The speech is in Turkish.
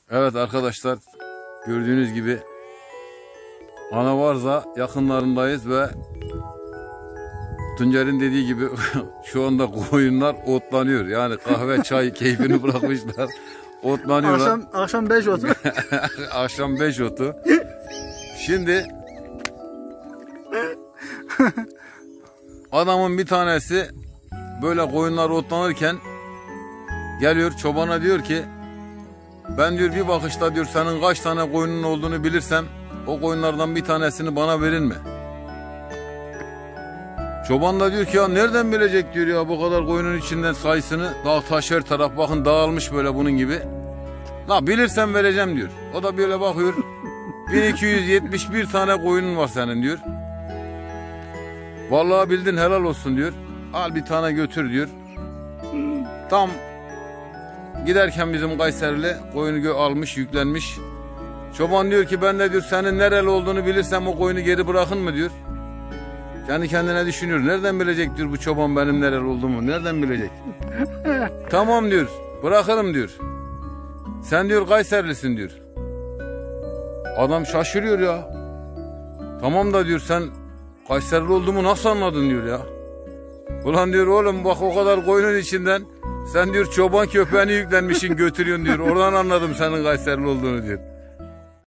Evet arkadaşlar, gördüğünüz gibi Anavarza yakınlarındayız ve Tuncer'in dediği gibi şu anda koyunlar otlanıyor. Yani kahve çay keyfini bırakmışlar. Otlanıyorlar. Akşam 5 otu. Akşam 5 otu. Şimdi adamın bir tanesi böyle koyunlar otlanırken geliyor çobana, diyor ki ben diyor bir bakışta diyor senin kaç tane koyunun olduğunu bilirsem o koyunlardan bir tanesini bana verin mi? Çoban da diyor ki ya nereden bilecek diyor ya bu kadar koyunun içinden sayısını, dağ taş her taraf bakın dağılmış böyle bunun gibi. La bilirsen vereceğim diyor. O da böyle bakıyor 1271 tane koyunun var senin diyor. Vallahi bildin helal olsun diyor. Al bir tane götür diyor. Tam giderken bizim Kayserili koyunu almış yüklenmiş. Çoban diyor ki ben de diyor senin nereli olduğunu bilirsem o koyunu geri bırakın mı diyor. Kendi kendine düşünüyor. Nereden bilecek diyor bu çoban benim nereli olduğumu. Nereden bilecek? Tamam diyor. Bırakırım diyor. Sen diyor Kayserlisin diyor. Adam şaşırıyor ya. Tamam da diyor sen Kayserili olduğumu nasıl anladın diyor ya. Ulan diyor oğlum bak o kadar koyunun içinden sen diyor çoban köpeğini yüklenmişsin götürüyorsun diyor. Oradan anladım senin Kayserili olduğunu diyor.